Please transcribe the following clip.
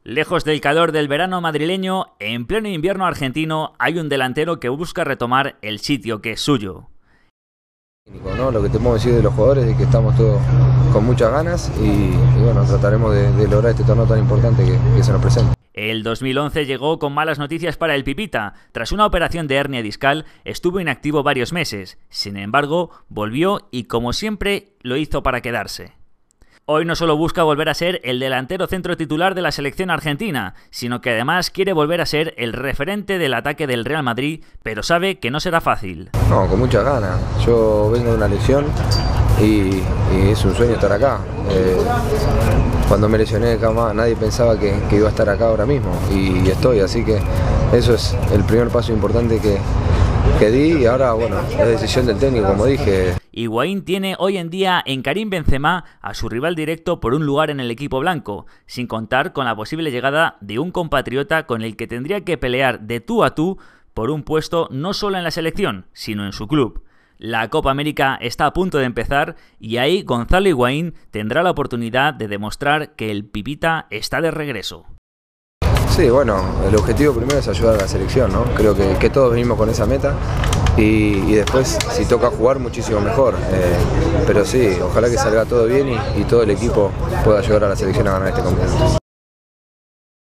Lejos del calor del verano madrileño, en pleno invierno argentino hay un delantero que busca retomar el sitio que es suyo. ¿No? Lo que te puedo decir de los jugadores es que estamos todos con muchas ganas y bueno, trataremos de lograr este torneo tan importante que se nos presenta. El 2011 llegó con malas noticias para el Pipita. Tras una operación de hernia discal, estuvo inactivo varios meses. Sin embargo, volvió y, como siempre, lo hizo para quedarse. Hoy no solo busca volver a ser el delantero centro titular de la selección argentina, sino que además quiere volver a ser el referente del ataque del Real Madrid, pero sabe que no será fácil. No, con muchas ganas. Yo vengo de una lesión y es un sueño estar acá. Cuando me lesioné nadie pensaba que iba a estar acá ahora mismo y estoy, así que eso es el primer paso importante que di y ahora, bueno, es decisión del técnico, como dije. Higuaín tiene hoy en día en Karim Benzema a su rival directo por un lugar en el equipo blanco, sin contar con la posible llegada de un compatriota con el que tendría que pelear de tú a tú por un puesto no solo en la selección, sino en su club. La Copa América está a punto de empezar y ahí Gonzalo Higuaín tendrá la oportunidad de demostrar que el Pipita está de regreso. Sí, bueno, el objetivo primero es ayudar a la selección, ¿no? Creo que todos venimos con esa meta y después, si toca jugar, muchísimo mejor. Pero sí, ojalá que salga todo bien y todo el equipo pueda ayudar a la selección a ganar este campeonato.